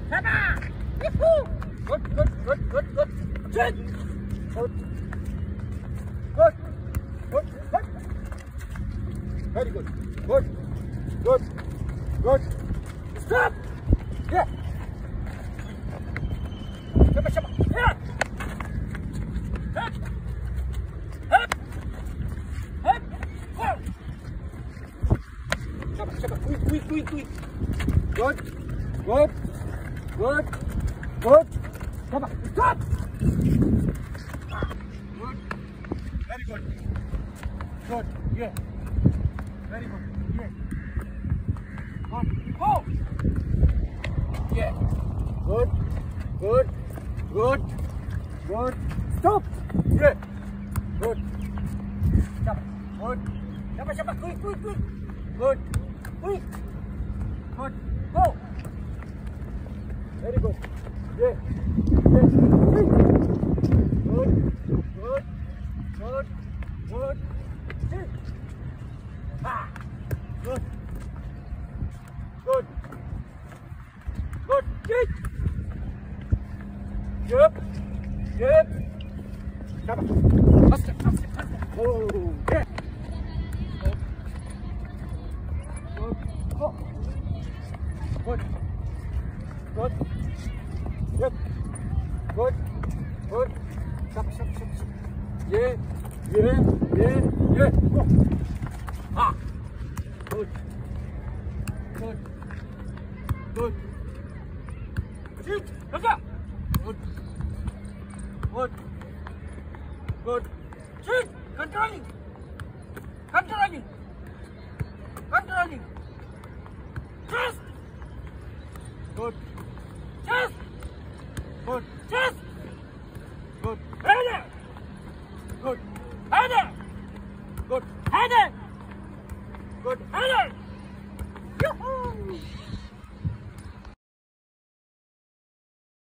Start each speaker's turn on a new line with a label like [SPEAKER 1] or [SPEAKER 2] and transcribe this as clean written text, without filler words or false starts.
[SPEAKER 1] Pepper! Yahoo! Good, good, good, good, good. Good. Good. Good. Good. Good. Very good. Good. Good. Good. Stop! Yeah. Shabba, shabba. Yeah. Up. Up. Up. Go. Shabba, shabba. Quick, quick, quick, quick. Good. Good. Good. Good. Come on. Stop. Good. Very good. Good. Yeah. Very good. Yeah. Good. Go. Yeah. Good. Good. Good. Good. Stop. Yeah. Good. Shabba. Good. Shabba, shabba. Quick, quick, quick. Good. Quick. Good. Go. Very good. Yeah. Yeah. Good. Good. Good. Good. Good. Sit. Ah. Good. Good. Good. Sit. Yep. Yep. Shabba. Faster, faster, faster. Oh, yeah. Good. Go. Good. Good. Good. Good. Good. Shabba, shabba, shabba, shabba. Yeah. Yeah. Yeah. Yeah. Go. Ah. Good. Good. Good. Sit. Look up. Good. Good. Good. Sit. Controlling. Controlling. Controlling. Chest. Good. Chest. Good. Chest. Good. Header. Good. Header. Good. Header. Good. Header.